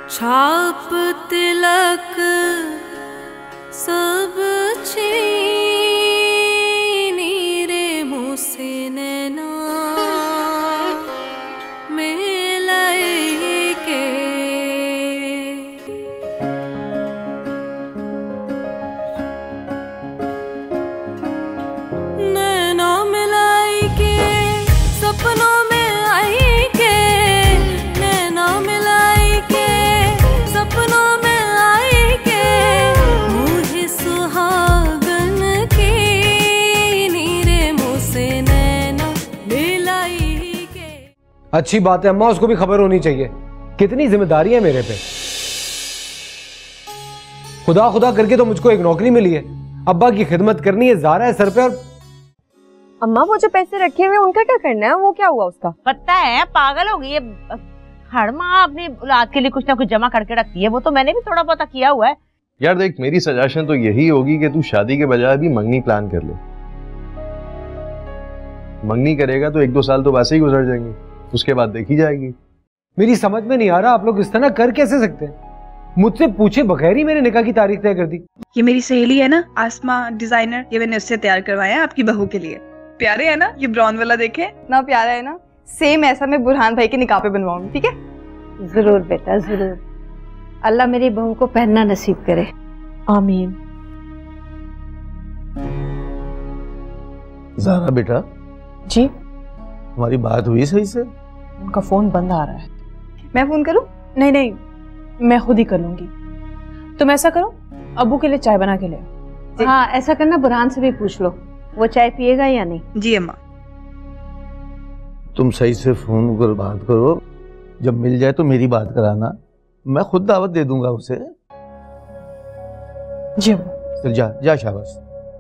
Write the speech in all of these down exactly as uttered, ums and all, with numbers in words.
छाप तिलक सब छीनी रे मुँह से नैना मिलाई के। नैना मिलाई के सपनों में आई के, नैना मिलाई के सपनों में आई के, मुझे सुहागन की नीरे मुँह से नैना मिलाई के। अच्छी बात है अम्मा, उसको भी खबर होनी चाहिए। कितनी जिम्मेदारी है मेरे पे। खुदा खुदा करके तो मुझको एक नौकरी मिली है, अब्बा की खिदमत करनी है, ज़ारा है सर पे। और अम्मा वो जो पैसे रखे हुए उनका क्या करना है? वो क्या हुआ उसका? पता है पागल हो गई है। हर माँ अपनी औलाद के लिए कुछ ना कुछ जमा करके रखती है, वो तो मैंने भी थोड़ा बहुत किया हुआ है। यार देख, मेरी सजेशन तो यही होगी कि तू शादी के बजाय भी मंगनी प्लान कर ले। मंगनी करेगा तो एक दो साल तो वैसे ही गुजर जाएंगे, उसके बाद देखी जाएगी। मेरी समझ में नहीं आ रहा आप लोग इस तरह कर कैसे सकते हैं? मुझसे पूछे बगैर ही मेरे निकाह की तारीख तय कर दी। ये मेरी सहेली है ना आसमा डिजाइनर, ये मैंने उससे तैयार करवाया है आपकी बहू के लिए। प्यारे है ना? ये ब्राउन वाला देखे ना, प्यारा है ना? सेम ऐसा मैं बुरहान भाई के निकाह पे बनवाऊंगी, ठीक है? जरूर बेटा जरूर, अल्लाह मेरी बहू को पहनना नसीब करे। आमीन। ज़ारा बेटा जी हमारी बात हुई सही से? उनका फोन बंद आ रहा है। मैं फोन करूं? नहीं नहीं, मैं खुद ही कर लूंगी। तुम ऐसा करो, अब्बू के लिए चाय बना के ले। हाँ ऐसा करना, बुरहान से भी पूछ लो वो चाय पिएगा या नहीं। जी अम्मा। तुम सही से फोन कर बात करो, जब मिल जाए तो मेरी बात कराना, मैं खुद दावत दे दूंगा उसे। जी अब्बू। चल जा जा, शाबाश।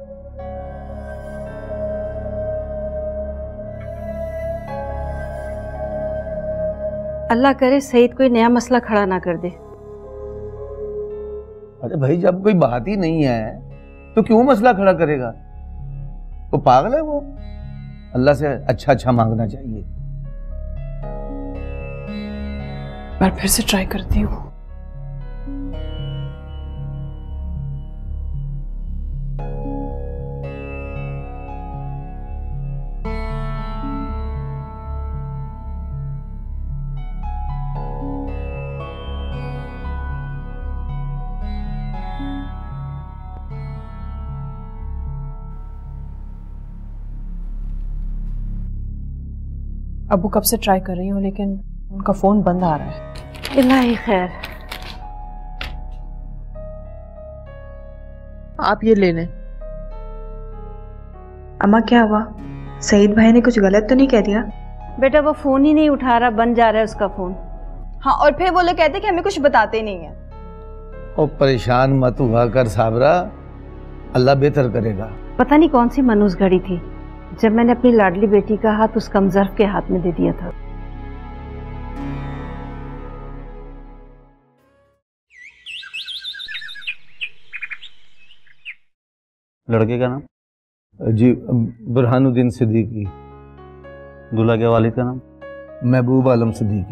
अल्लाह करे सईद कोई नया मसला खड़ा ना कर दे। अरे भाई जब कोई बात ही नहीं है तो क्यों मसला खड़ा करेगा? वो पागल है वो। अल्लाह से अच्छा अच्छा मांगना चाहिए। मैं फिर से ट्राई करती हूँ। अबू कब से ट्राई कर रही हूँ लेकिन उनका फोन बंद आ रहा है। इलाही खैर। आप ये ले लें। अम्मा क्या हुआ? सईद भाई ने कुछ गलत तो नहीं कह दिया? बेटा वो फोन ही नहीं उठा रहा, बंद जा रहा है उसका फोन। हाँ और फिर वो लोग कहते हैं कि हमें कुछ बताते ही नहीं है। और परेशान मत हुआ कर साबरा, अल्लाह बेहतर करेगा। पता नहीं कौन सी मनूस घड़ी थी जब मैंने अपनी लाडली बेटी का हाथ उस कमजर्फ के हाथ में दे दिया था। लड़के का नाम? जी बुरहानुद्दीन सिद्दीकी। दूल्हा के वालिद का नाम? महबूब आलम सिद्दीकी।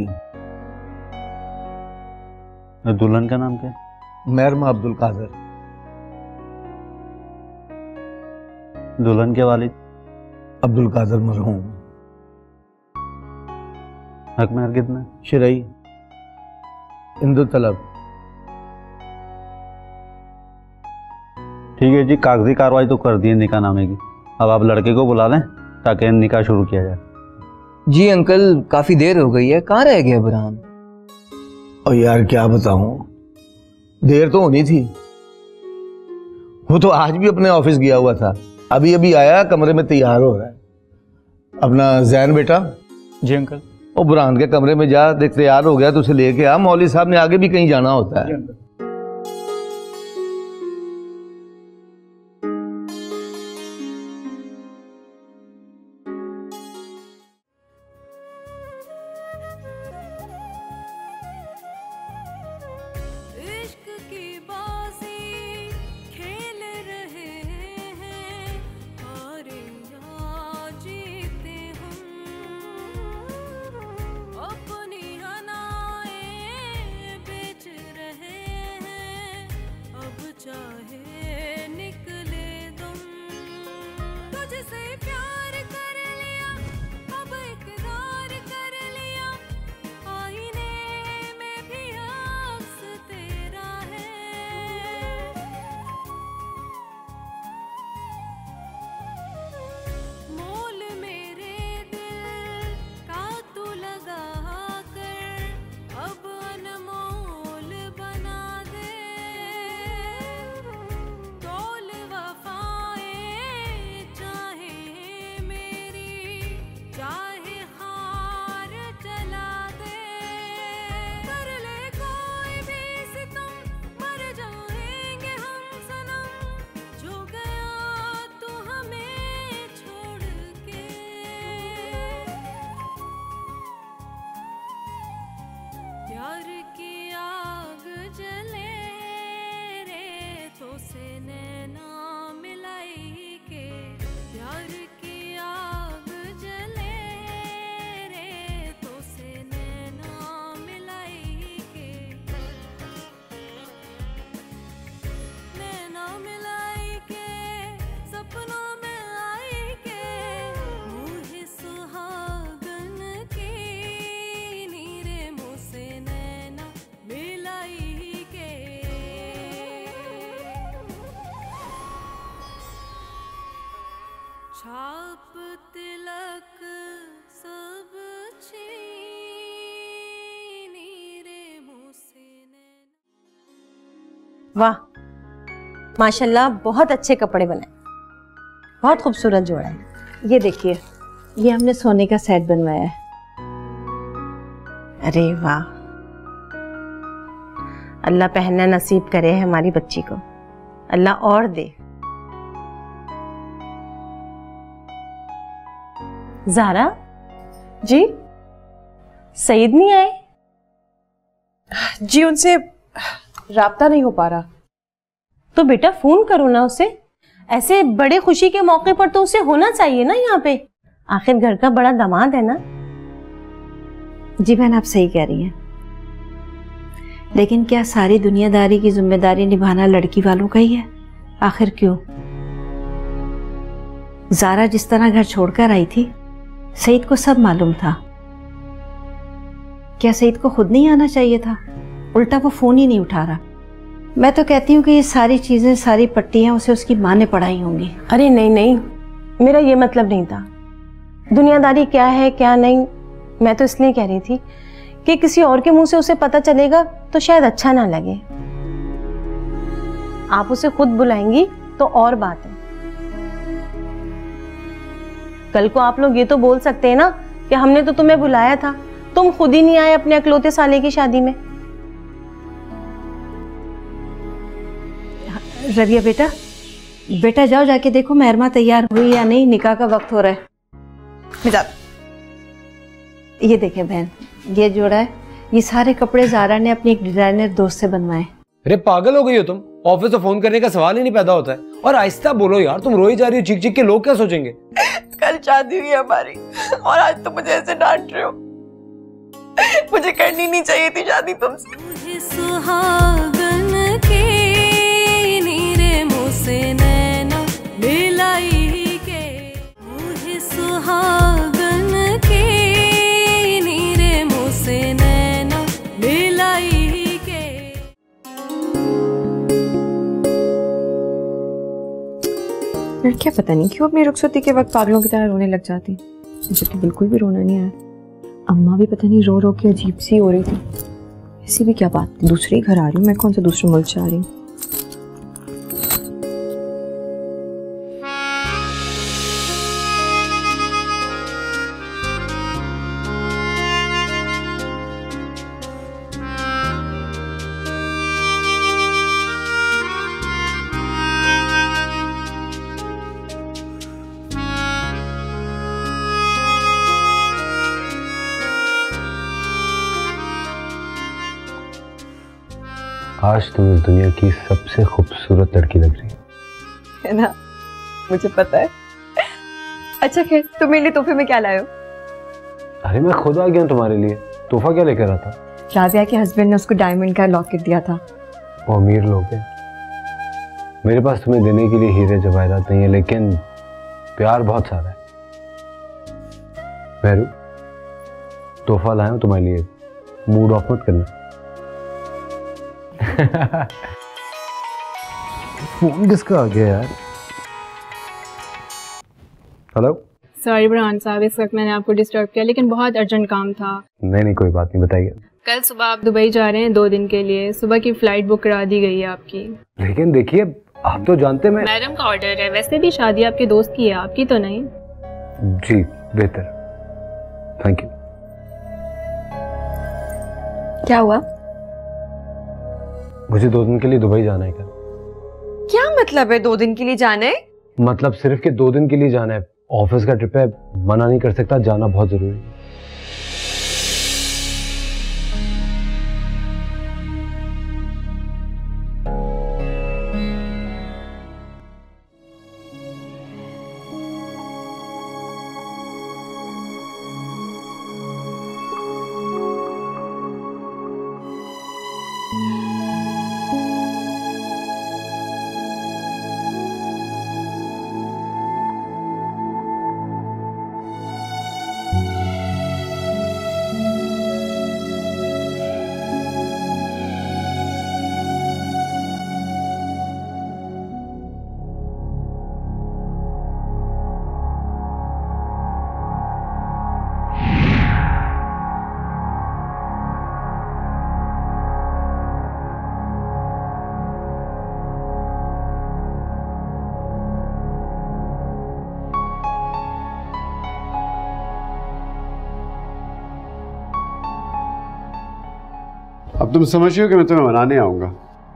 दुल्हन का नाम क्या? महरमा अब्दुल कादर। दुल्हन के वालिद? अब्दुल कादर मरहूम। हक महर कितना? शरई इंदु तलब। ठीक है जी, कागजी कार्रवाई तो कर दी है निकाह नामे की। अब आप लड़के को बुला लें ताकि निकाह शुरू किया जाए। जी अंकल काफी देर हो गई है, कहाँ रह गया बुरहान? और यार क्या बताऊं, देर तो होनी थी। वो तो आज भी अपने ऑफिस गया हुआ था, अभी अभी आया, कमरे में तैयार हो रहा है। अपना जैन बेटा। जी अंकल। वो बुरहान के कमरे में जा, देख तैयार हो गया तो उसे लेके आ, मौलवी साहब ने आगे भी कहीं जाना होता है। प्यार की आग जले रे तो से नैना मिलाई के, प्यार की आग जले रे तो से नैना मिलाई के, नैना मिलाई के सपनों में आई के, मुँह सुहागन की नीरे मुँह से नैना मिलाई के। छाप तिलक सब छीनी रे मुँह से नैना। वाह माशाल्लाह, बहुत अच्छे कपड़े बनाए, बहुत खूबसूरत जोड़ा है। ये देखिए, ये हमने सोने का सेट बनवाया है। अरे वाह, अल्लाह पहनना नसीब करे हमारी बच्ची को, अल्लाह और दे। ज़ारा जी सईद नहीं आए? जी उनसे राब्ता नहीं हो पा रहा। तो बेटा फोन करो ना उसे, ऐसे बड़े खुशी के मौके पर तो उसे होना चाहिए ना यहाँ पे, आखिर घर का बड़ा दामाद है ना। जी बहन, आप सही कह रही हैं, लेकिन क्या सारी दुनियादारी की जिम्मेदारी निभाना लड़की वालों का ही है? आखिर क्यों? ज़ारा जिस तरह घर छोड़कर आई थी, सईद को सब मालूम था। क्या सईद को खुद नहीं आना चाहिए था? उल्टा वो फोन ही नहीं उठा रहा। मैं तो कहती हूँ कि ये सारी चीजें, सारी पट्टियां उसे उसकी माँ ने पढ़ाई होंगी। अरे नहीं नहीं, मेरा ये मतलब नहीं था। दुनियादारी क्या है क्या नहीं, मैं तो इसलिए कह रही थी कि किसी और के मुंह से उसे पता चलेगा तो शायद अच्छा ना लगे। आप उसे खुद बुलाएंगी तो और बात है। कल को आप लोग ये तो बोल सकते हैं ना कि हमने तो तुम्हें बुलाया था, तुम खुद ही नहीं आए अपने अकलौते साले की शादी में। रबिया बेटा, बेटा जाओ जाके देखो मेहरमा तैयार हुई या नहीं, निकाह का वक्त हो रहा है। ये देखें बहन, ये जोड़ा है, ये सारे कपड़े ज़ारा ने अपनी एक डिजाइनर दोस्त से बनवाए। अरे पागल हो गई हो तुम, ऑफिस से फोन करने का सवाल ही नहीं पैदा होता है। और आहिस्ता बोलो यार, तुम रोई जा रही हो चीख चीख के, लोग क्या सोचेंगे? कल शादी हुई हमारी और आज तो मुझे ऐसे डांट रहे हो। मुझे करनी नहीं चाहिए थी शादी तुमसे। सुहागन की नीरे मुँह से नैना मिलाई के, मुँह सुहागन की नीरे मुँह से नैना मिलाई के। लड़कियां पता नहीं क्यों अपनी रुखसती के वक्त पागलों की तरह रोने लग जाती। मुझे तो बिल्कुल भी रोना नहीं आया। अम्मा भी पता नहीं रो रो के अजीब सी हो रही थी। ऐसी भी क्या बात, दूसरे ही घर आ रही हूँ मैं, कौन से दूसरे मुल्क से आ रही हूँ। आज तुम इस दुनिया की सबसे खूबसूरत लड़की लग रही है ना, मुझे पता है। अच्छा खैर, तुम मेरे लिए तोहफे में क्या लाए हो? अरे मैं खुद आ गया हूँ तुम्हारे लिए। तोहफा क्या लेकर आता? राबिया के हस्बैंड ने उसको डायमंड का लॉकेट दिया था। वो अमीर लोग हैं। मेरे पास तुम्हें देने के लिए हीरे जवाहरात नहीं है, लेकिन प्यार बहुत सारा है। मेहरू, तोहफा लाया हूँ तुम्हारे लिए, मूड ऑफ मत करना। फोन किसका आ गया यार? हेलो। सॉरी बुरहान साहब, इस वक्त मैंने आपको डिस्टर्ब किया, लेकिन बहुत अर्जेंट काम था। नहीं नहीं कोई बात नहीं, बताइए। कल सुबह आप दुबई जा रहे हैं दो दिन के लिए, सुबह की फ्लाइट बुक करा दी गई है आपकी। लेकिन देखिए, आप तो जानते मैं मैडम का ऑर्डर है, वैसे भी शादी आपके दोस्त की है, आपकी तो नहीं। जी बेहतर, थैंक यू। क्या हुआ? मुझे दो दिन के लिए दुबई जाना है। क्या क्या मतलब है दो दिन के लिए जाना है? मतलब सिर्फ के दो दिन के लिए जाना है। ऑफिस का ट्रिप है, मना नहीं कर सकता, जाना बहुत जरूरी है। अब तुम समझ हो कि मैं तुम्हें मनाने आऊंगा।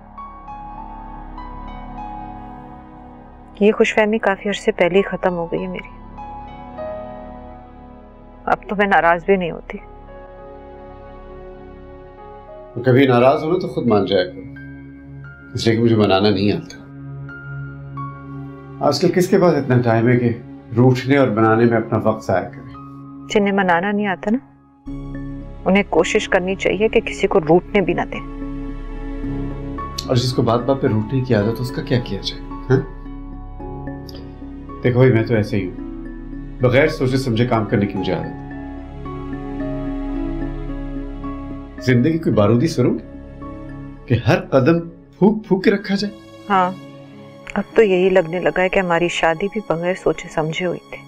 ये खुशफहमी काफी अर्से पहले ही खत्म हो गई है मेरी। अब तो मैं नाराज भी नहीं होती। कभी नाराज हो ना तो खुद मान जाया करो, इसलिए कि मुझे मनाना नहीं आता। आजकल किसके पास इतना टाइम है कि रूठने और बनाने में अपना वक्त जाया करे। जिन्हें मनाना नहीं आता ना, उन्हें कोशिश करनी चाहिए कि किसी को रूठने भी ना दें। और जिसको बात बात पे रूठने की आदत, उसका क्या किया जाए? हाँ? देखो भाई, मैं तो ऐसे ही हूं, बगैर सोचे समझे काम करने की मुझे आदत है। जिंदगी कोई बारूदी सुरूंग कि हर कदम फूक फूक के रखा जाए। हाँ, अब तो यही लगने लगा है कि हमारी शादी भी बगैर सोचे समझे हुई थी,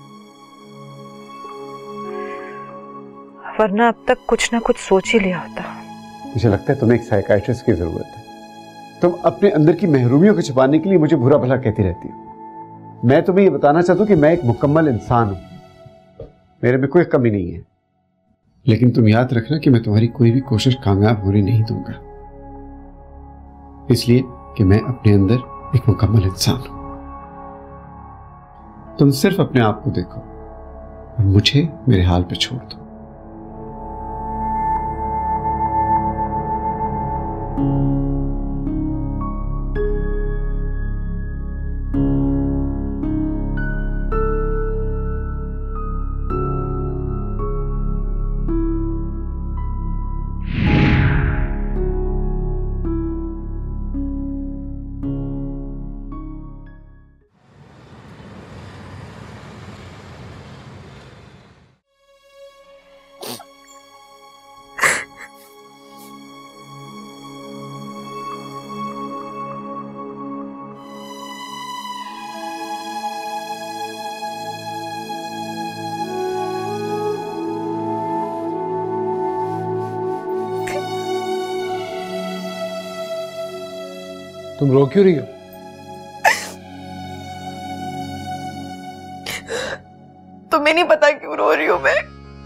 वरना अब तक कुछ ना कुछ सोच ही लिया होता। मुझे लगता है तुम्हें एक साइकियाट्रिस्ट की जरूरत है। तुम अपने अंदर की महरूमियों को छुपाने के लिए मुझे बुरा भला कहती रहती हो। मैं तुम्हें ये बताना चाहता हूं कि मैं एक मुकम्मल इंसान हूं, मेरे में कोई कमी नहीं है। लेकिन तुम याद रखना कि मैं तुम्हारी कोई भी कोशिश कामयाब होने नहीं दूंगा, इसलिए कि मैं अपने अंदर एक मुकम्मल इंसान हूं। तुम सिर्फ अपने आप को देखो और मुझे मेरे हाल पे छोड़ दो। तुम रो क्यों रही हो? तुम्हें नहीं पता क्यों रो रही हूं मैं?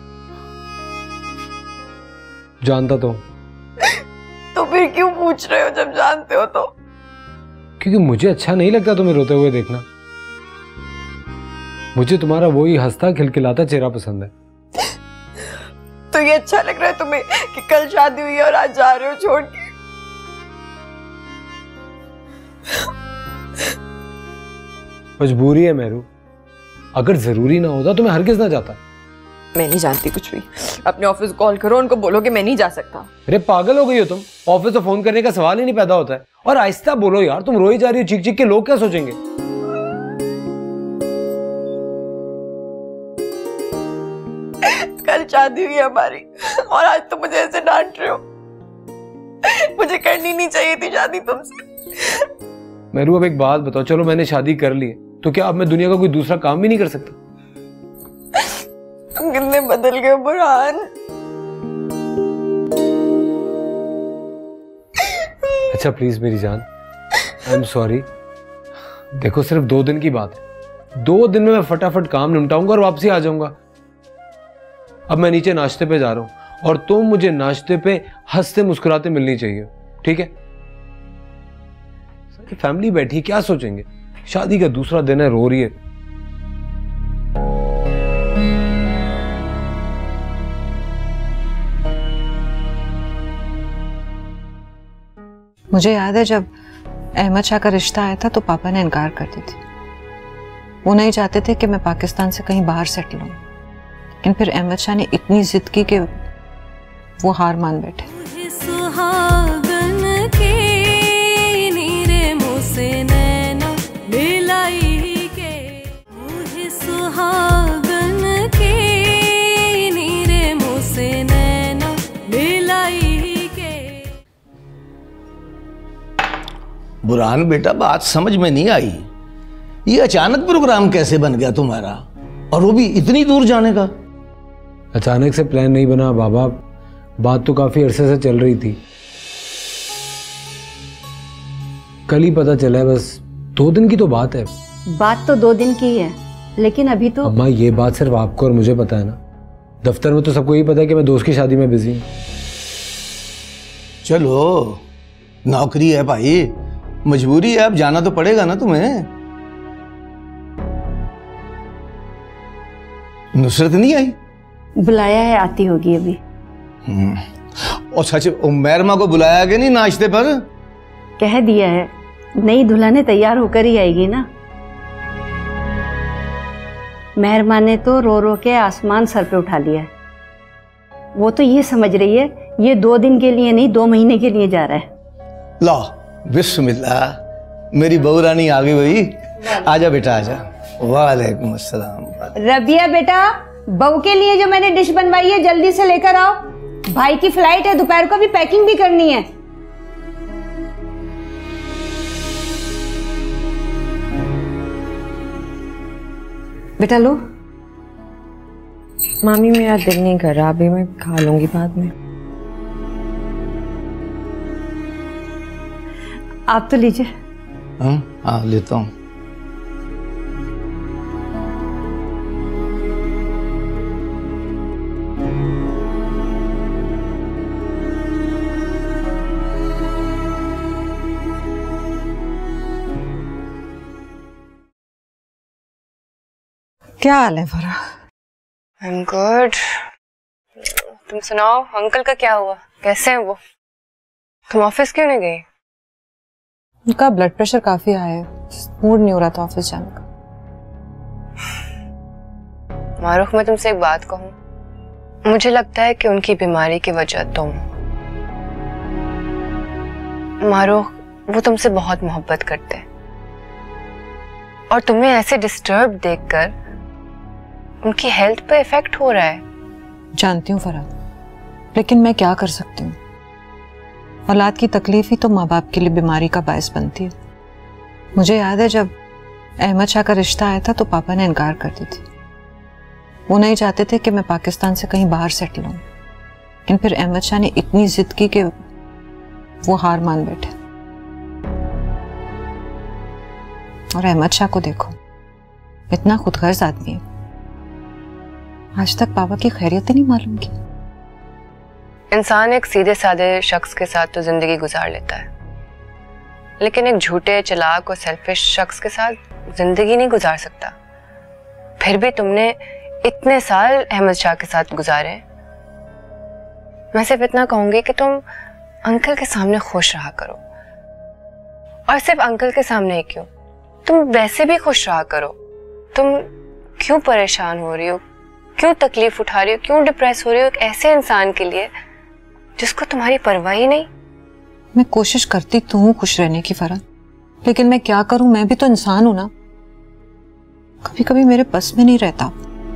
जानता तो। तो फिर क्यों पूछ रहे हो जब जानते हो तो? क्योंकि मुझे अच्छा नहीं लगता तुम्हें रोते हुए देखना। मुझे तुम्हारा वही हंसता खिलखिलाता चेहरा पसंद है। तो ये अच्छा लग रहा है तुम्हें कि कल शादी हुई है और आज जा रहे हो छोड़ के? मजबूरी है मेहरू, अगर जरूरी ना होता तो मैं हरगिज ना जाता। मैं नहीं जानती कुछ भी। अपने ऑफिस कॉल करो, उनको बोलो कि मैं नहीं जा सकता। अरे पागल हो गई हो तुम? ऑफिस से फोन करने का सवाल ही नहीं पैदा होता है। और आहिस्ता बोलो यार, तुम रोई जा रही हो चीख चीख के, लोग क्या सोचेंगे? कल शादी हुई है हमारी और आज तो मुझे ऐसे डांट रहे हो। मुझे करनी नहीं चाहिए थी शादी तुमसे। मेरू अब एक बात बताओ, चलो मैंने शादी कर ली है तो क्या अब मैं दुनिया का कोई दूसरा काम भी नहीं कर सकता? तुम कितने बदल गए बुरहान। अच्छा प्लीज मेरी जान, आई एम सॉरी। देखो सिर्फ दो दिन की बात है, दो दिन में मैं फटाफट काम निपटाऊंगा और वापसी आ जाऊंगा। अब मैं नीचे नाश्ते पे जा रहा हूं और तुम मुझे नाश्ते पे हंसते मुस्कुराते मिलनी चाहिए, ठीक है? फैमिली बैठी क्या सोचेंगे? शादी का दूसरा दिन है, रो रही है। मुझे याद है जब अहमद शाह का रिश्ता आया था तो पापा ने इनकार कर दी थी। वो नहीं चाहते थे कि मैं पाकिस्तान से कहीं बाहर सेटल हूं, लेकिन फिर अहमद शाह ने इतनी जिद की कि वो हार मान बैठे। बुरहान बेटा, बात समझ में नहीं आई। ये अचानक प्रोग्राम कैसे बन गया तुम्हारा, और वो भी इतनी दूर जाने का? अचानक से प्लान नहीं बना बाबा, बात तो काफी अरसे से चल रही थी। कल ही पता चला है, बस दो दिन की तो बात है। बात तो दो दिन की है, लेकिन अभी तो। अम्मा ये बात सिर्फ आपको और मुझे पता है ना, दफ्तर में तो सबको यही पता है कि मैं दोस्त की शादी में बिजी हूँ। चलो, नौकरी है भाई, मजबूरी है, अब जाना तो पड़ेगा ना तुम्हें। नुसरत नहीं आई? बुलाया है, आती होगी अभी। और सच मेहरमा को बुलाया कि नहीं नाश्ते पर? कह दिया है, नई दुल्हने तैयार होकर ही आएगी ना। मेहरमा ने तो रो रो के आसमान सर पे उठा लिया है। वो तो ये समझ रही है ये दो दिन के लिए नहीं, दो महीने के लिए जा रहा है। ला बिस्मिल्लाह, मेरी बहू रानी आ गई भाई। आजा बेटा आजा। वालेकुम अस्सलाम। रबिया बेटा, बहू के लिए जो मैंने डिश बनवाई है जल्दी से लेकर आओ, भाई की फ्लाइट है, दोपहर को भी पैकिंग भी करनी है। बेटा लो। मामी मेरा दिल नहीं कर रहा, अभी मैं खा लूंगी बाद में। आप तो लीजिए। हाँ हाँ लेता हूँ। क्या हाल है फरा? I am good. तुम सुनाओ, अंकल का क्या हुआ, कैसे हैं वो? तुम ऑफिस क्यों नहीं गई? उनका ब्लड प्रेशर काफी हाई है, मूड नहीं हो रहा था ऑफिस जाने का। मारूख, मैं तुमसे एक बात कहूँ, मुझे लगता है कि उनकी बीमारी की वजह तुम। मारूख, वो तुमसे बहुत मोहब्बत करते हैं और तुम्हें ऐसे डिस्टर्ब देखकर उनकी हेल्थ पे इफेक्ट हो रहा है। जानती हूँ फरा, लेकिन मैं क्या कर सकती हूँ? औलाद की तकलीफ ही तो माँ बाप के लिए बीमारी का बायस बनती है। मुझे याद है जब अहमद शाह का रिश्ता आया था तो पापा ने इनकार कर दी थी। वो नहीं चाहते थे कि मैं पाकिस्तान से कहीं बाहर सेटल हूँ, लेकिन फिर अहमद शाह ने इतनी जिद की कि वो हार मान बैठे। और अहमद शाह को देखो, इतना खुदगर्ज आदमी है, आज तक पापा की खैरियत ही नहीं मालूम की। इंसान एक सीधे साधे शख्स के साथ तो जिंदगी गुजार लेता है, लेकिन एक झूठे, चालाक और सेल्फिश शख्स के साथ जिंदगी नहीं गुजार सकता। फिर भी तुमने इतने साल अहमद शाह के साथ गुजारे। मैं सिर्फ इतना कहूंगी कि तुम अंकल के सामने खुश रहा करो, और सिर्फ अंकल के सामने ही क्यों, तुम वैसे भी खुश रहा करो। तुम क्यों परेशान हो रही हो, क्यों तकलीफ उठा रही हो, क्यों डिप्रेस हो रही हो एक ऐसे इंसान के लिए जिसको तुम्हारी परवाह ही नहीं? मैं कोशिश करती तो हूँ खुश रहने की फरा, लेकिन मैं क्या करूं, मैं भी तो इंसान हूं ना, कभी कभी मेरे बस में नहीं रहता।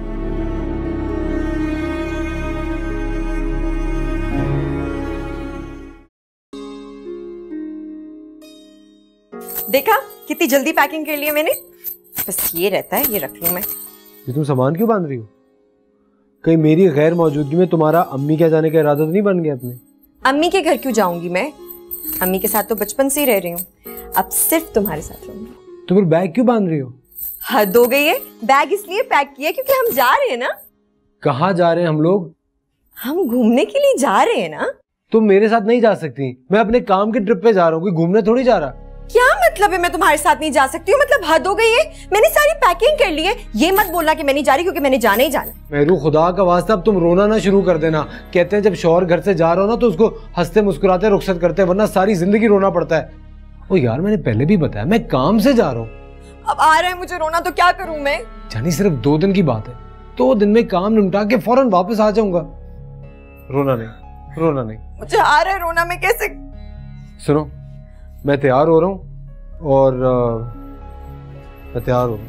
देखा कितनी जल्दी पैकिंग कर लिया मैंने। बस ये रहता है, ये रख लूं मैं। ये तुम सामान क्यों बांध रही हो? कहीं मेरी गैर मौजूदगी में तुम्हारा अम्मी के जाने का इरादा तो नहीं बन गया अपने? अम्मी के घर क्यों जाऊंगी मैं? अम्मी के साथ तो बचपन से ही रह रही हूँ, अब सिर्फ तुम्हारे साथ रहूंगी। तो फिर बैग क्यों बांध रही हो? हद हो गई है, बैग इसलिए पैक किया क्योंकि हम जा रहे हैं ना। कहाँ जा रहे हैं हम लोग? हम घूमने के लिए जा रहे हैं ना। तुम मेरे साथ नहीं जा सकती, मैं अपने काम के ट्रिप पे जा रहा हूँ, कोई घूमने थोड़ी जा रहा। क्या मतलब है मैं तुम्हारे साथ नहीं जा सकती हूँ? मतलब हद हो गई है, मैंने सारी पैकिंग कर ली है। ये मत बोलना कि मैं नहीं जा रही, क्योंकि मैंने जाना ही जाना। मेरू खुदा का वास्ता अब तुम रोना ना शुरू कर देना। कहते हैं जब शौहर घर से जा रहा हो ना तो उसको हंसते मुस्कुराते रुखसत करते हैं, वरना सारी जिंदगी रोना पड़ता है। ओ यार, मैंने पहले भी बताया मैं काम से जा रहा हूँ। अब आ रहा है मुझे रोना, तो क्या करूँ मैं? जानी सिर्फ दो दिन की बात है, दो दिन में काम निपटा के फौरन वापस आ जाऊंगा। रोना नहीं, रोना नहीं। मुझे आ रहा है रोना, मैं कैसे? सुनो, मैं तैयार हो रहा हूँ और मैं तैयार हूँ।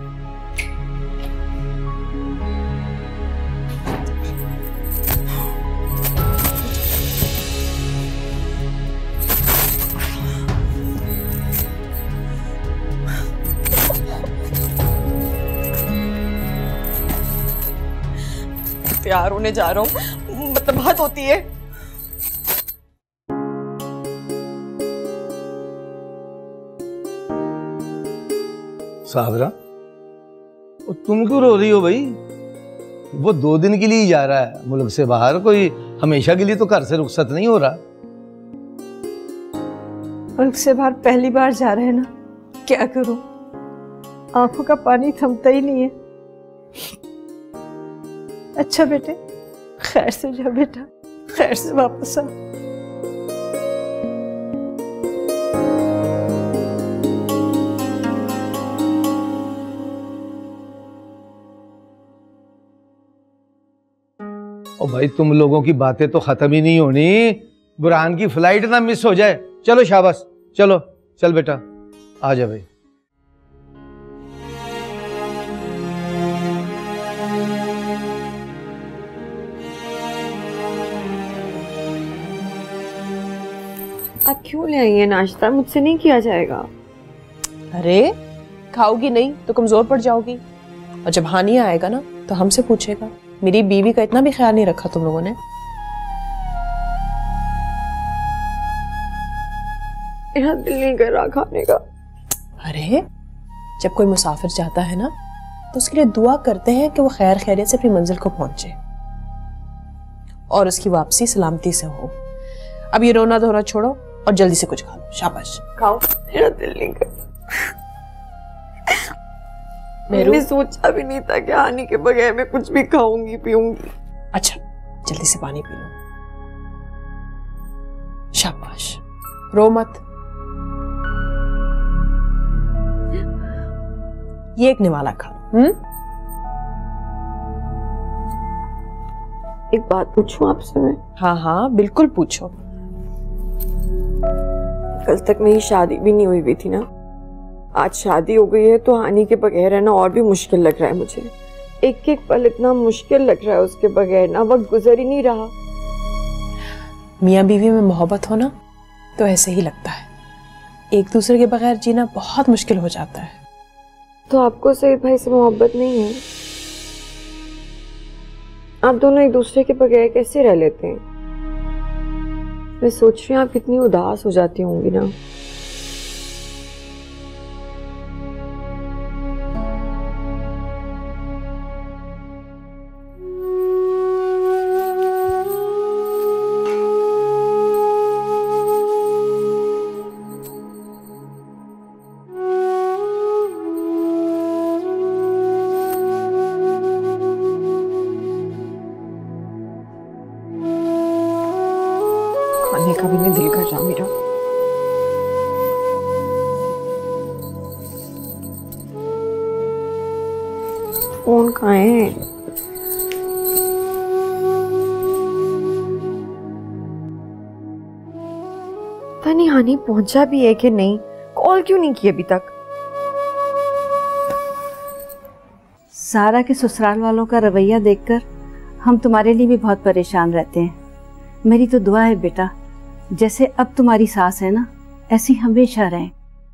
तैयार होने जा रहा हूँ, मतलब हद होती है। साबरा, तुम क्यों रो रही हो भाई? वो दो दिन के लिए ही जा रहा है मुल्क से बाहर, कोई हमेशा के लिए तो घर से रुखसत नहीं हो रहा। मुल्क से बाहर पहली बार जा रहे हैं ना, क्या करूं, आंखों का पानी थमता ही नहीं है। अच्छा बेटे, खैर से जा बेटा, खैर से वापस आ। ओ भाई, तुम लोगों की बातें तो खत्म ही नहीं होनी। बुरहान की फ्लाइट ना मिस हो जाए। चलो शाबाश, चलो चल बेटा, आ जा भाई। आप क्यों ले आई हैं नाश्ता? मुझसे नहीं किया जाएगा। अरे खाओगी नहीं तो कमजोर पड़ जाओगी, और जब हानिया आएगा ना तो हमसे पूछेगा। मेरी बीवी का इतना भी ख्याल नहीं रखा तुम लोगों ने। मेरा दिल नहीं कर रहा खाने का। अरे जब कोई मुसाफिर जाता है ना तो उसके लिए दुआ करते हैं कि वो खैर खैरियत से अपनी मंजिल को पहुंचे और उसकी वापसी सलामती से हो। अब ये रोना धोना छोड़ो और जल्दी से कुछ खा लो। शाबाश खाओ। मेरा दिल नहीं कर। मैंने सोचा भी नहीं था कि आने के बगैर मैं कुछ भी खाऊंगी पीऊंगी। अच्छा जल्दी से पानी पी लो। शाबाश, रो मत। ये एक निवाला खा लो। हम्म एक बात पूछूं आपसे मैं? हाँ हाँ बिल्कुल पूछो। कल तक मेरी शादी भी नहीं हुई हुई थी ना, आज शादी हो गई है तो हानि के बगैर रहना और भी मुश्किल लग रहा है मुझे। एक एक पल इतना मुश्किल लग रहा है उसके बगैर ना, वक्त गुजर ही नहीं रहा। मियाँ बीवी में मोहब्बत हो ना तो ऐसे ही लगता है, एक दूसरे के बगैर जीना बहुत मुश्किल हो जाता है। तो आपको सईद भाई से मोहब्बत नहीं है? आप दोनों एक दूसरे के बगैर कैसे रह लेते हैं? मैं सोच रही हूँ आप कितनी उदास हो जाती होंगी ना। खाने का भी नहीं दिल कर रहा मेरा। फोन कहाँ है? पता नहीं हानि पहुंचा भी है कि नहीं, कॉल क्यों नहीं की अभी तक? सारा के ससुराल वालों का रवैया देखकर हम तुम्हारे लिए भी बहुत परेशान रहते हैं। मेरी तो दुआ है बेटा, जैसे अब तुम्हारी सास है ना, ऐसी हमेशा रहें।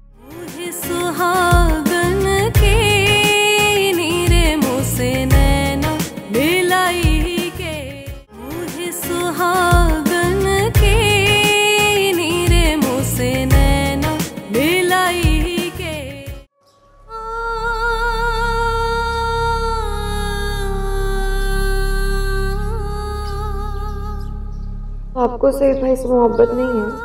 सुहागन के नीरे मुँह से नैना मिलाई के, मुझे सुहागन के नीरे मुँह से नैना मिलाई के। आपको सईद भाई से मोहब्बत नहीं है?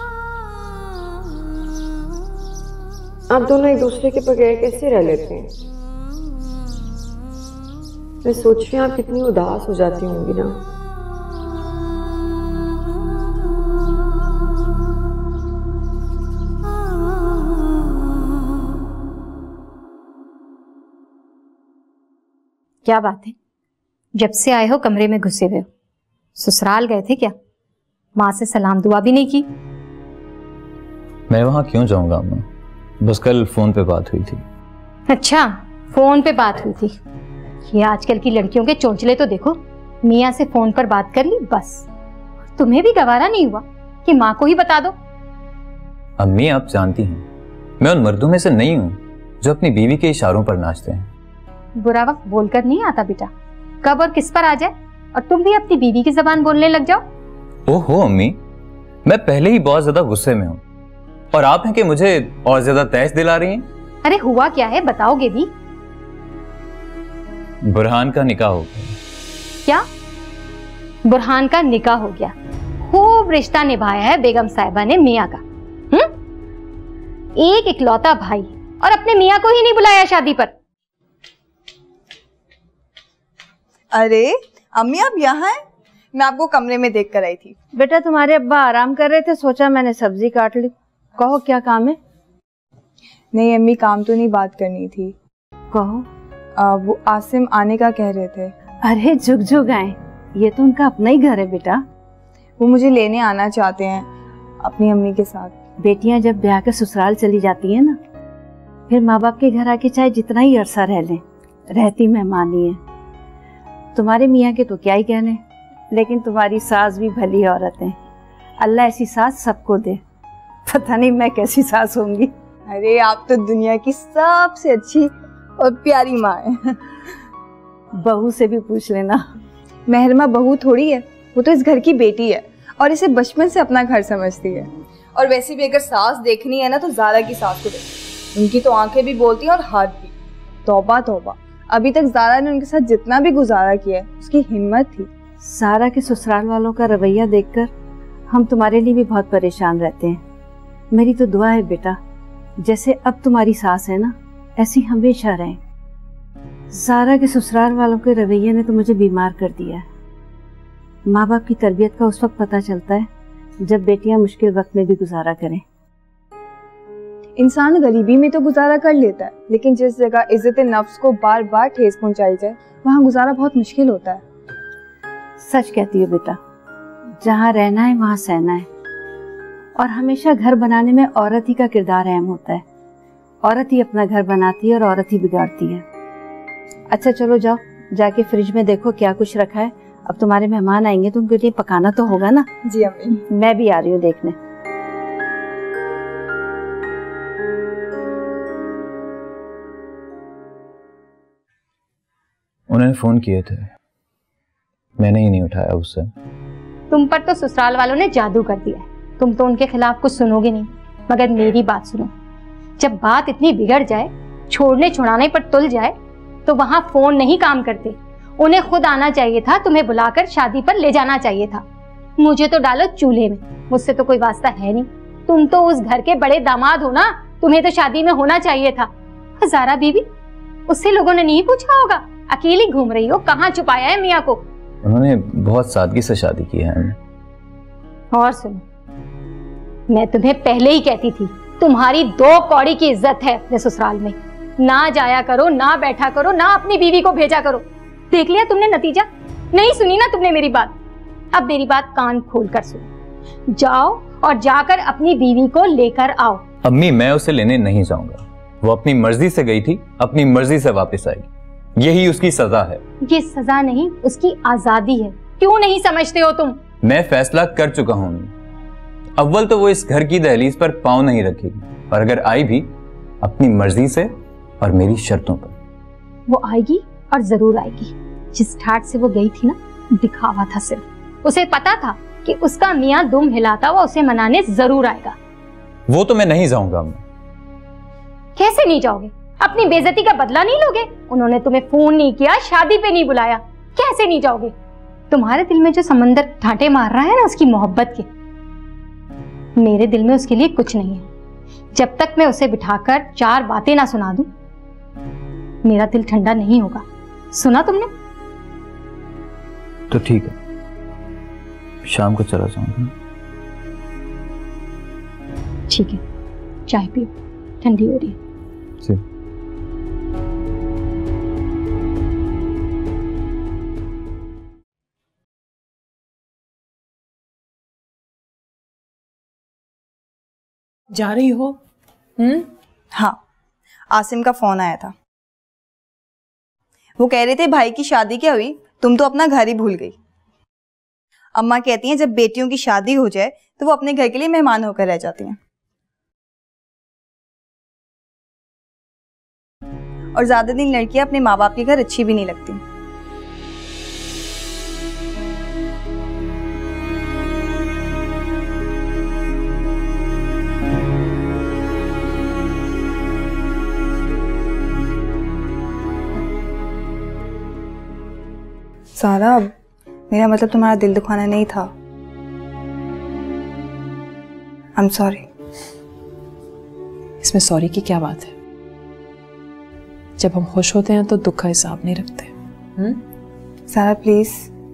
आप दोनों एक दूसरे के बगैर कैसे रह लेते हैं? मैं सोच रही हूँ आप कितनी उदास हो जाती होंगी ना। क्या बात है, जब से आए हो कमरे में घुसे हुए हो? ससुराल गए थे क्या? माँ से सलाम दुआ भी नहीं की? मैं वहां क्यों जाऊंगा अम्मा, बस कल फोन पे बात हुई थी। अच्छा फोन पे बात हुई थी। ये आजकल की लड़कियों के चोंचले तो देखो, मियाँ से फोन पर बात कर ली बस। तुम्हें भी गवारा नहीं हुआ कि माँ को ही बता दो? अम्मी आप जानती हैं मैं उन मर्दों में से नहीं हूँ जो अपनी बीवी के इशारों पर नाचते हैं। बुरा वक्त बोलकर नहीं आता बेटा, कब और किस पर आ जाए और तुम भी अपनी बीवी की जबान बोलने लग जाओ। ओहो अम्मी, मैं पहले ही बहुत ज्यादा गुस्से में हूँ और आप हैं कि मुझे और ज्यादा तैश दिला रही हैं। अरे हुआ क्या है, बताओगे भी? बुरहान का निकाह हो गया। क्या? बुरहान का निकाह हो गया? खूब रिश्ता निभाया है बेगम साहिबा ने मियाँ का। हम्म, एक इकलौता भाई और अपने मियाँ को ही नहीं बुलाया शादी पर। अरे अम्मी आप यहाँ हैं? मैं आपको कमरे में देख कर आई थी। बेटा तुम्हारे अब्बा आराम कर रहे थे, सोचा मैंने सब्जी काट ली। कहो क्या काम है? नहीं अम्मी काम तो नहीं, बात करनी थी। कहो। आ, वो आसिम आने का कह रहे थे। अरे जुग जुग आए, ये तो उनका अपना ही घर है बेटा। वो मुझे लेने आना चाहते हैं अपनी अम्मी के साथ। बेटियां जब ब्याह के ससुराल चली जाती हैं ना, फिर माँ बाप के घर आके चाहे जितना ही अरसा रह लें, रहती मेहमानी है। तुम्हारे मियाँ के तो क्या ही कहने, लेकिन तुम्हारी सास भी भली औरत है। अल्लाह ऐसी सास सबको दे। पता नहीं मैं कैसी सास होंगी। अरे आप तो दुनिया की सबसे अच्छी और प्यारी माँ है। बहू से भी पूछ लेना। मेहरमा बहू थोड़ी है, वो तो इस घर की बेटी है और इसे बचपन से अपना घर समझती है। और वैसे भी अगर सास देखनी है ना तो ज़ारा की सास को देखो। उनकी तो आंखें भी बोलती हैं और हाथ भी। तौबा तौबा, अभी तक ज़ारा ने उनके साथ जितना भी गुजारा किया है उसकी हिम्मत थी। सारा के ससुराल वालों का रवैया देखकर हम तुम्हारे लिए भी बहुत परेशान रहते हैं। मेरी तो दुआ है बेटा, जैसे अब तुम्हारी सास है ना, ऐसी हमेशा रहें। सारा के ससुराल वालों के रवैये ने तो मुझे बीमार कर दिया है। माँ बाप की तरबियत का उस वक्त पता चलता है जब बेटियां मुश्किल वक्त में भी गुजारा करें। इंसान गरीबी में तो गुजारा कर लेता है, लेकिन जिस जगह इज्जत नफ्स को बार बार ठेस पहुंचाई जाए वहाँ गुजारा बहुत मुश्किल होता है। सच कहती हो बेटा, जहाँ रहना है वहाँ सहना है। और हमेशा घर बनाने में औरत ही का किरदार अहम होता है। औरत ही अपना घर बनाती है और औरत ही बिगाड़ती है। अच्छा चलो जाओ, जाके फ्रिज में देखो क्या कुछ रखा है। अब तुम्हारे मेहमान आएंगे तो उनके लिए पकाना तो होगा ना। जी अम्मी। मैं भी आ रही हूँ देखने। उन्होंने फोन किए थे, मैंने ही नहीं उठाया उससे। तुम पर तो ससुराल वालों ने जादू कर दिया है। तुम तो उनके खिलाफ कुछ सुनोगे नहीं, मगर मेरी बात सुनो। जब बात इतनी बिगड़ जाए, छोड़ने छुड़ाने पर तुल जाए, तो वहां फोन नहीं काम करते। उन्हें खुद आना चाहिए था, तुम्हें बुलाकर शादी पर ले जाना चाहिए था। मुझे तो डालो चूल्हे में, मुझसे तो कोई वास्ता है नहीं। तुम तो उस घर के बड़े दामाद हो ना, तुम्हें तो शादी में होना चाहिए था। ज़ारा बीबी, उससे लोगों ने नहीं पूछा होगा अकेली घूम रही हो, कहाँ छुपाया है मियाँ को? उन्होंने बहुत सादगी से शादी की है। और सुनो, मैं तुम्हें पहले ही कहती थी, तुम्हारी दो कौड़ी की इज्जत है अपने ससुराल में। ना जाया करो, ना बैठा करो, ना अपनी बीवी को भेजा करो। देख लिया तुमने नतीजा? नहीं सुनी ना तुमने मेरी बात? अब मेरी बात कान खोल कर सुनो। जाओ और जाकर अपनी बीवी को लेकर आओ। अम्मी, मैं उसे लेने नहीं जाऊंगा। वो अपनी मर्जी से गई थी, अपनी मर्जी से वापस आएगी। यही उसकी सजा है। ये सजा नहीं, उसकी आजादी है। क्यों नहीं समझते हो तुम? मैं फैसला कर चुका हूं। अव्वल तो वो इस घर की दहलीज पर पांव नहीं रखेगी, और अगर आई भी अपनी मर्जी से और मेरी शर्तों पर। वो आएगी और जरूर आएगी। जिस ठाट से वो गई थी ना, दिखावा था सिर्फ। उसे पता था कि उसका मियाँ दुम हिलाता हुआ उसे मनाने जरूर आएगा। वो तो मैं नहीं जाऊंगा। कैसे नहीं जाओगे? अपनी बेइज्जती का बदला नहीं लोगे? उन्होंने तुम्हें फोन नहीं किया, शादी पे नहीं बुलाया, कैसे नहीं जाओगे? तुम्हारे दिल में जो समंदर ठाटे मार रहा है ना, उसकी मोहब्बत के, मेरे दिल में उसके लिए कुछ नहीं है। जब तक मैं उसे बिठाकर चार बातें ना सुना दूं, मेरा दिल ठंडा नहीं होगा। सुना तुमने? तो ठीक है, शाम को चला जाऊंगा। ठीक है, चाय पियो, ठंडी हो रही है। जी। जा रही हो? हम्म, हाँ, आसिम का फोन आया था। वो कह रहे थे भाई की शादी क्या हुई, तुम तो अपना घर ही भूल गई। अम्मा कहती हैं जब बेटियों की शादी हो जाए तो वो अपने घर के लिए मेहमान होकर रह जाती हैं, और ज्यादा दिन लड़कियां अपने माँ बाप के घर अच्छी भी नहीं लगती। सारा, मेरा मतलब तुम्हारा दिल दुखाना नहीं था। I am sorry. इसमें सॉरी की क्या बात है? जब हम खुश होते हैं तो दुख का हिसाब नहीं रखते। हम्म सारा प्लीज।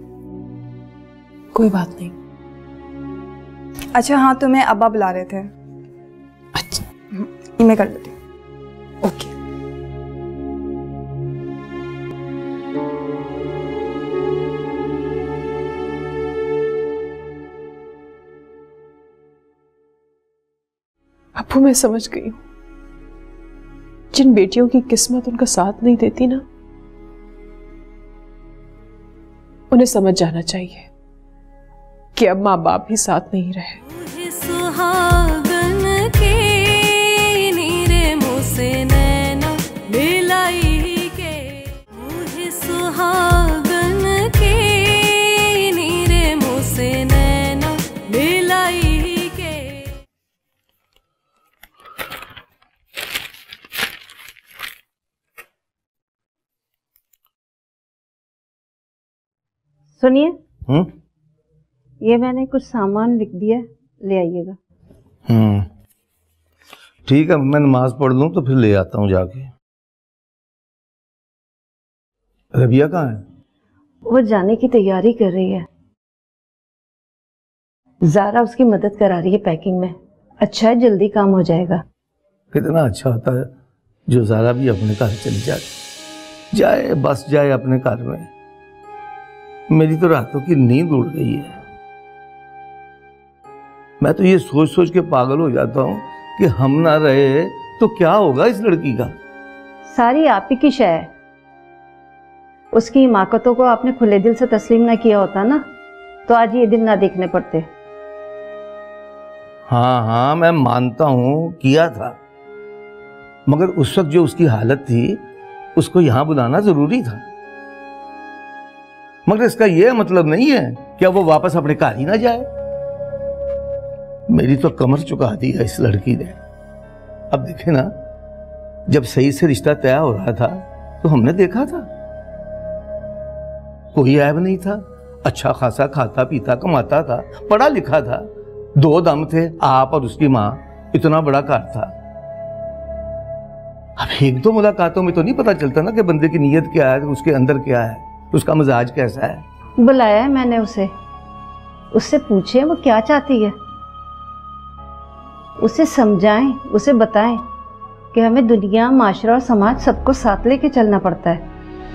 कोई बात नहीं। अच्छा हाँ, तुम्हें अब्बा बुला रहे थे। अच्छा ये मैं कर लेती हूँ। ओके। अब्बू मैं समझ गई हूँ, जिन बेटियों की किस्मत उनका साथ नहीं देती ना, उन्हें समझ जाना चाहिए कि अब माँ बाप भी साथ नहीं रहे। सुहागन के नीरे मुँह से नैना मिलाई के, मुझे सुहागन के नीरे मुँह से नैना मिलाई के। सुनिए, हम्म ये मैंने कुछ सामान लिख दिया, ले आइएगा। हम्म ठीक है, मैं नमाज पढ़ लूं तो फिर ले आता हूँ जाके। रबिया कहाँ है? वो जाने की तैयारी कर रही है। ज़ारा उसकी मदद करा रही है पैकिंग में। अच्छा है, जल्दी काम हो जाएगा। कितना अच्छा होता है जो ज़ारा भी अपने घर चली जाए, जाए बस जाए अपने घर में। मेरी तो रातों की नींद उड़ गई है। मैं तो ये सोच सोच के पागल हो जाता हूँ कि हम ना रहे तो क्या होगा इस लड़की का। सारी आप ही की शय है। उसकी हिमाकतों को आपने खुले दिल से तस्लीम ना किया होता ना, तो आज ये दिन ना देखने पड़ते। हाँ हाँ मैं मानता हूँ किया था, मगर उस वक्त जो उसकी हालत थी उसको यहाँ बुलाना जरूरी था। मगर इसका यह मतलब नहीं है कि अब वो वापस अपने घर ही ना जाए। मेरी तो कमर चुका दी है इस लड़की ने। अब देखे ना, जब सही से रिश्ता तय हो रहा था तो हमने देखा था कोई ऐब नहीं था। अच्छा खासा खाता पीता कमाता था, पढ़ा लिखा था, दो दम थे, आप और उसकी माँ। इतना बड़ा घर था। अब एक दो मुलाकातों में तो नहीं पता चलता ना कि बंदे की नीयत क्या है, उसके अंदर क्या है, उसका मिजाज कैसा है। बुलाया है मैंने उसे, उससे पूछे वो क्या चाहती है। उसे समझाएं, उसे बताएं कि हमें दुनिया, माशरा और समाज सबको साथ लेके चलना पड़ता है।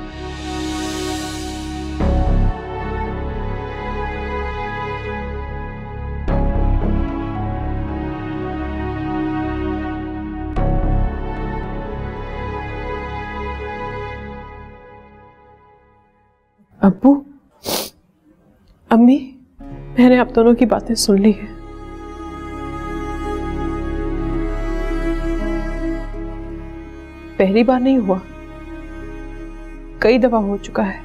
अब्बू, अम्मी, मैंने आप दोनों की बातें सुन ली है। पहली बार नहीं हुआ, कई दफा हो चुका है।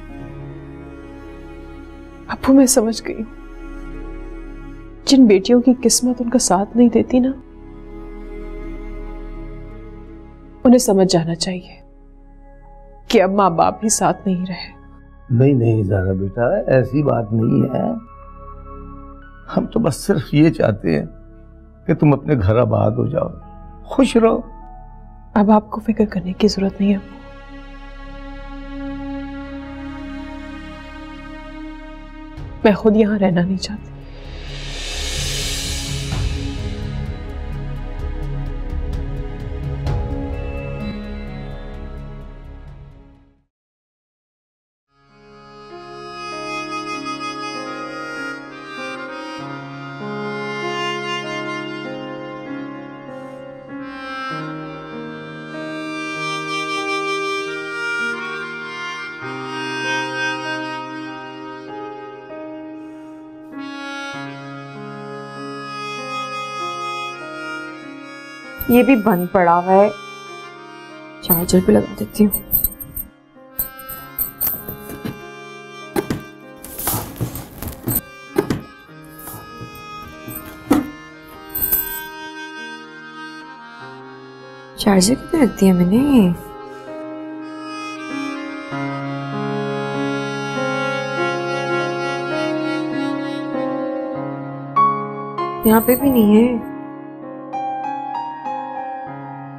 अब्बू मैं समझ गई हूं, जिन बेटियों की किस्मत उनका साथ नहीं देती ना, उन्हें समझ जाना चाहिए कि अब माँ बाप भी साथ नहीं रहे। नहीं नहीं ज़ारा बेटा, ऐसी बात नहीं है। हम तो बस सिर्फ ये चाहते हैं कि तुम अपने घर आबाद हो जाओ, खुश रहो। अब आपको फिक्र करने की जरूरत नहीं है। मैं खुद यहां रहना नहीं चाहती। ये भी बंद पड़ा हुआ है, चार्जर भी लगा देती हूँ। चार्जर कितने रख दिया मैंने? यहाँ पे भी नहीं है।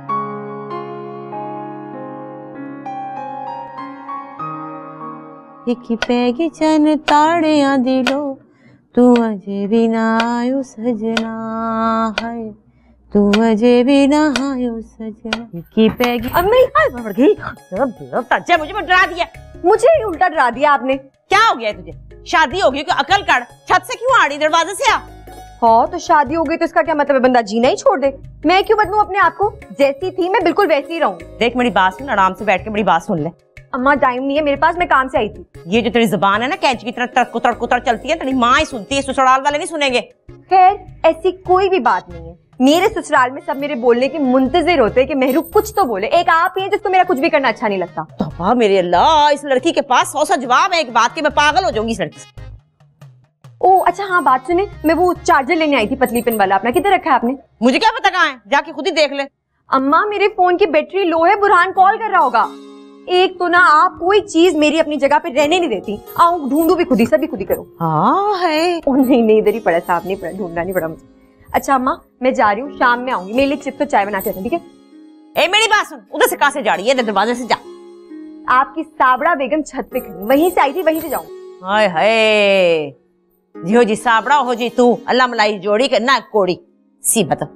हिकी पैगी चन ताड़ियां दिलो तू अजे भी ना आयो सजना है तू अजे भी ना आयो सजना हिकी पैगी। अब मेरी हाथ बढ़ गई तज्जा मुझे डरा दिया। मुझे उल्टा डरा दिया आपने। क्या हो गया है तुझे? शादी हो गई कि अकल काढ़, छत से क्यों आड़ी दरवाजे से आ। हाँ तो शादी हो गई तो इसका क्या मतलब है बंदा जीना ही छोड़ दे। मैं क्यों बदलूं अपने आप को, जैसी थी मैं बिल्कुल वैसी ही रहूं। देख मेरी बात सुन, आराम से बैठ के मेरी बात सुन ले। अम्मा टाइम नहीं है मेरे पास, मैं काम से आई थी। ये जो तेरी जुबान है ना कैंची की तरह तड़क कुतड़ कुतड़ चलती है, तेरी माँ ही सुनती है, ससुराल वाले नहीं सुनेंगे। खैर ऐसी कोई भी बात नहीं है, मेरे ससुराल में सब मेरे बोलने के मुंतजिर होते हैं कि महरूख कुछ तो बोले। एक आप ही हैं जिसको मेरा कुछ भी करना अच्छा नहीं लगता। तौबा मेरे अल्लाह, इस लड़की के पास सौ सा जवाब है एक बात के, मैं पागल हो जाऊंगी इस लड़की से। ओ अच्छा हाँ बात सुने, मैं वो चार्जर लेने आई थी पतली पिन वाला, अपना किधर रखा है आपने? मुझे क्या पता कहाँ है, जाके खुद ही देख ले। अम्मा मेरे फोन की बैटरी लो है, बुरहान कॉल कर रहा होगा। एक तो ना आप कोई चीज मेरी अपनी जगह पे रहने नहीं देती, आऊं ढूंढू भी खुद ही, सब भी खुद ही करो। हाँ है। ओ नहीं नहीं इधर ही पड़ा, साफ नहीं पड़ा, ढूंढना नहीं पड़ा मुझे। अच्छा अम्मा मैं जा रही हूँ, शाम में आऊंगी, मेरे लिए चिप तो चाय बना के रखना, ठीक है? ए मेरी बात सुन, उधर से कहाँ से जा रही है? दरवाजे से जा। आपकी साबड़ा बेगम छत पे खड़ी, वहीं से आई थी वहीं से जाऊँ। हाय हाय, जिहो जी साबड़ा हो जी तू, अल्लाह मलाई जोड़ी के ना कोड़ी सी बता।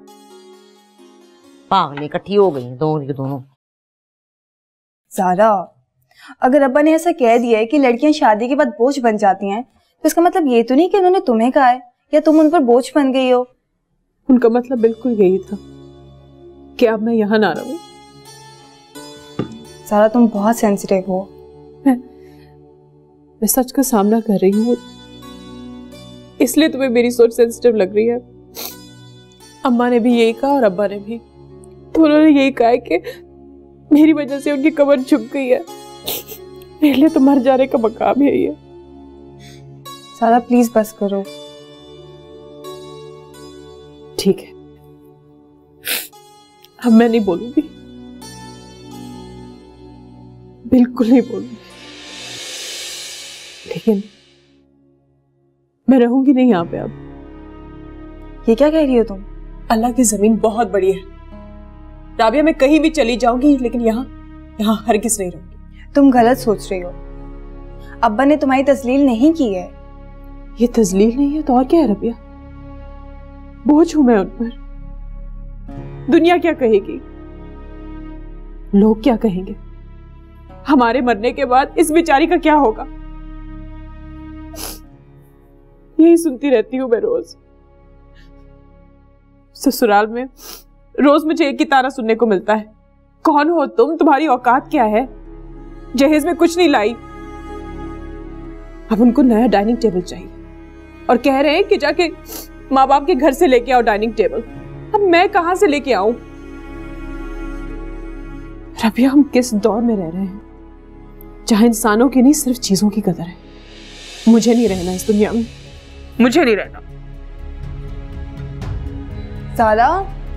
पागल इकट्ठी हो गई दोनों की दोनों। सारा, अगर अब्बा ने ऐसा कह दिया है कि लड़कियां शादी के बाद बोझ बन जाती हैं, तो इसका मतलब ये तो नहीं कि उन्होंने तुम्हें कहा है या तुम उन पर बोझ बन गई हो। उनका मतलब बिल्कुल यही था कि अब मैं यहाँ ना रहूं। सारा तुम बहुत सेंसिटिव हो। मैं, मैं सच का सामना कर रही हूँ, इसलिए तुम्हें मेरी सोच सेंसिटिव लग रही है। अम्मा ने भी यही कहा और अब्बा ने भी, तो उन्होंने यही कहा है कि मेरी वजह से उनकी कमर झुक गई है, मेरे लिए तो मर जाने का मकाम यही है। सारा प्लीज बस करो। ठीक है, अब मैं नहीं बोलूंगी, बिल्कुल नहीं बोलूंगी, लेकिन मैं रहूंगी नहीं यहाँ पे अब। ये क्या कह रही हो तुम? अल्लाह की जमीन बहुत बड़ी है राबिया, मैं कहीं भी चली जाऊंगी, लेकिन यहाँ यहाँ हरगिज़ नहीं रहूंगी। तुम गलत सोच रही हो, अब्बा ने तुम्हारी तस्लील नहीं की है। ये तस्लील नहीं है तो और क्या है रबिया? बोझ हूं मैं उन पर। दुनिया क्या कहेगी, लोग क्या कहेंगे, हमारे मरने के बाद इस बेचारी का क्या होगा? यही सुनती रहती हूं मैं रोज। ससुराल में रोज मुझे एक ही ताना सुनने को मिलता है, कौन हो तुम, तुम्हारी औकात क्या है, जहेज में कुछ नहीं लाई। अब उनको नया डाइनिंग टेबल चाहिए और कह रहे हैं कि जाके माँ बाप के घर से लेके आओ डाइनिंग टेबल। अब मैं कहां से लेके आऊं? रबिया, हम किस दौर में रह रहे हैं जहां इंसानों की नहीं सिर्फ चीजों की कदर है। मुझे नहीं रहना इस दुनिया में, मुझे नहीं रहना। सारा,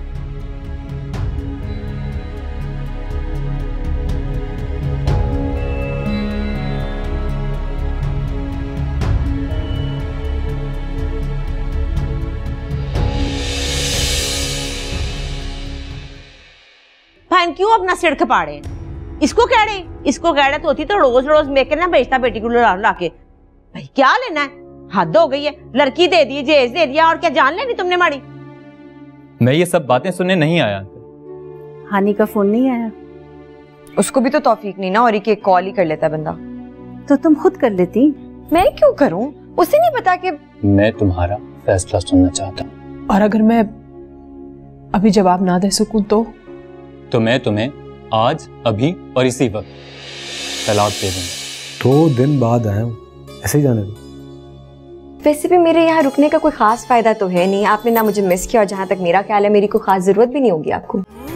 बहन क्यों अपना सिर खपाड़े? इसको कह रहे इसको कह रहे तो होती तो रोज रोज मेके ना बेचता बेटी को ला ला के। भाई क्या लेना है, हद हो गई है। लड़की दे दी, जेज दे दिया, और क्या जान लेनी तुमने माड़ी? मैं ये सब बातें सुनने नहीं आया। हानि का फोन नहीं आया? उसको भी तो तौफीक नहीं ना, और एक एक कॉल ही कर लेता बंदा। तो तुम खुद कर लेती। मैं क्यों करूं? उसे नहीं पता कि मैं तुम्हारा फैसला सुनना चाहता हूँ। और अगर मैं अभी जवाब ना दे सकूं तो तो मैं तुम्हें आज अभी और इसी वक्त तलाक दे दूंगा। दो दिन बाद आया हूँ, ऐसे ही जाने दो। वैसे भी मेरे यहाँ रुकने का कोई खास फायदा तो है नहीं, आपने ना मुझे मिस किया, और जहाँ तक मेरा ख्याल है मेरी कोई खास जरूरत भी नहीं होगी आपको।